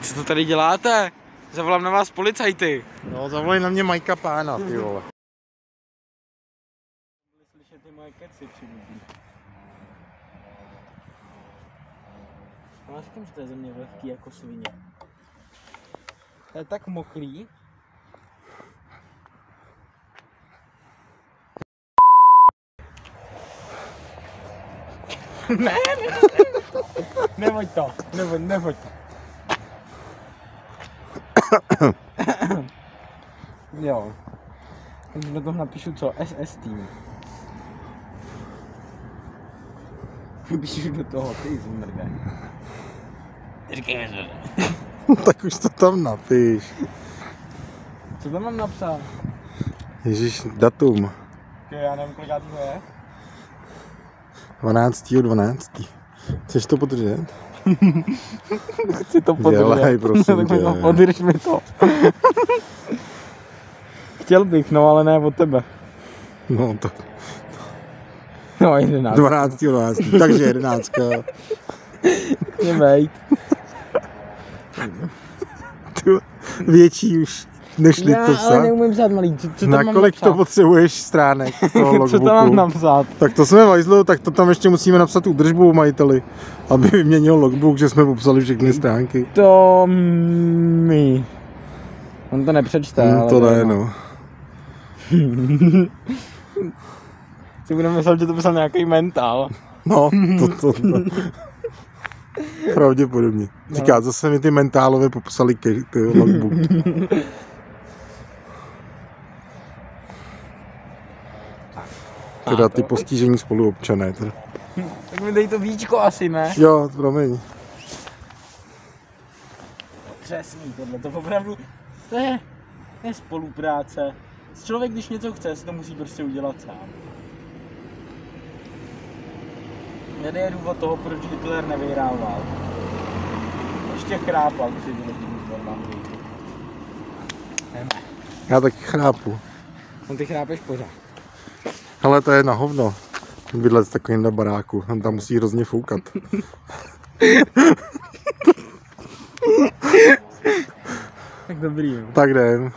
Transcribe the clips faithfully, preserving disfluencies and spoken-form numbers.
Co to tady děláte? Zavolám na vás policajty. No, zavolej na mě Majka Pána, ty vole. Byli slyšet ty moje keci přibudí. No, já říkám, že to je ze mě lehký jako svině. To je tak mokrý. Ne, ne, ne, nevoď to, nevoď, nevoď to. Jo. Takže do toho napíšu co? S S tým. Píšu do toho, ty zmrde. Říkej, že Tak už to tam napiš. Co tam mám napsat? Ježíš, datum. Já nevím, kolik to je. dvanáctého dvanáctého Chceš to podržet? Chci to podržet. Dělej, prosím tak tě. mi to, podrž mi to. Chtěl bych, no ale ne od tebe. No to... No jedenáct. dvanáctého dvanáctého Takže jedenáctka. Mě vejď. Větší už nešli Já to ale psát. neumím psát malý. Co, co tam Na mám kolik napsat? to potřebuješ stránek toho logbooku? Co tam mám napsat? Tak to jsme vajzlo, tak to tam ještě musíme napsat údržbu majiteli, aby vyměnil logbook, že jsme popsali všechny stránky. To mi. On to nepřečte, Hmm, ale to ne, no. Si budeme myslet, že to psal nějaký mentál. No, to, to, to. Pravděpodobně. Říká, zase mi ty mentálové popsali ke, ty logbook. Teda ty postižení spoluobčané. Teda. Tak mi dej to víčko asi, ne? Jo, promiň. Přesný tohle, to opravdu, to je, to je spolupráce. Člověk, když něco chce, si to musí prostě udělat sám. Tady je důvod toho, proč Hitler nevyhrál válku. Ještě chrápal při důležitým normálně. Já taky chrápu. No ty chrápeš pořád. Ale to je na hovno. Bydlet v takovémhle baráku. On tam musí hrozně foukat. Tak dobrý, jo. Tak jdem.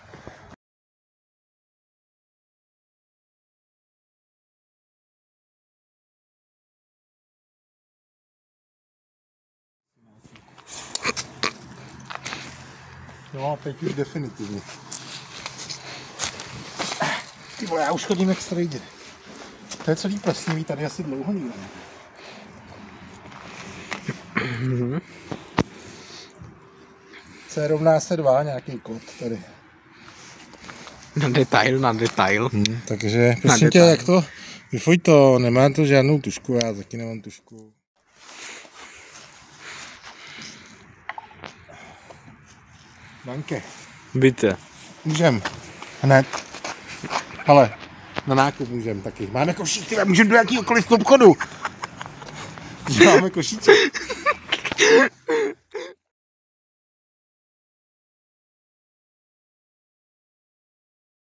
No, teď už definitivně. Ty vole, já už chodím jak strejděr. To je celý plesnivý, tady asi dlouho nikdo ne. Mhm. C rovná se dva, nějaký kód tady. Na detail, na detail. Hmm, takže, prosím tě, jak to? Vyfoj to, nemá to žádnou tušku, já taky nemám tušku. Danke. Bitte. Můžem. Hned. Ale na nákup můžem taky. Máme košík, tyhle, můžeme do jakýhokoliv obchodu. Máme košíček.